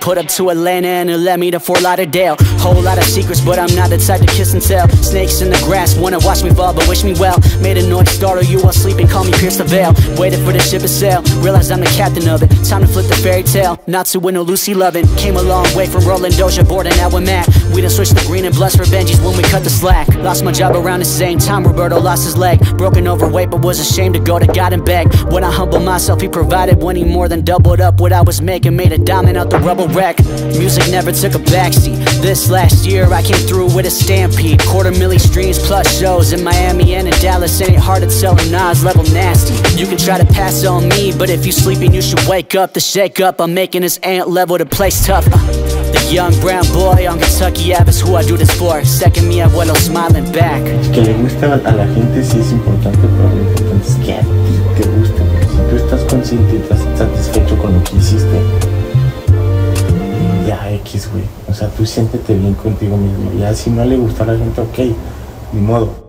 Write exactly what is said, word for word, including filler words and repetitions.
put up to Atlanta and it led me to Fort Lauderdale. Whole lot of secrets, but I'm not the type to kiss and tell. Snakes in the grass wanna watch me fall, but wish me well. Made a noise startle you while sleeping, call me Pierce the Veil. Waited for the ship to sail, realized I'm the captain of it. Time to flip the fairy tale, not to win a Lucy lovin'. Came a long way from rolling Doja board and now we're mad. We done switched the green and blessed for Benjis when we cut the slack. Lost my job around the same time Roberto lost his leg. Broken overweight but was ashamed to go to God and beg. When I humbled myself he provided, when he more than doubled up what I was making. Made a diamond out the rubble wreck. Music never took a backseat. This last year I came through with a stampede. Quarter milli streams plus shows in Miami and in Dallas. Ain't hard to tell him Nas level nasty. You can try to pass on me, but if you sleeping you should wake up. The shake up I'm making is ant level, the place tough. uh, The young brown boy on Kentucky Ave is who I do this for. Second mi abuelo smiling back. Que le gusta a la gente sí es importante, pero lo importante es que a ti te guste. Si tú estás consciente y estás satisfecho con lo que hiciste, ya X, güey. O sea, tú siéntete bien contigo mismo. Ya si no le gusta a la gente, ok, ni modo.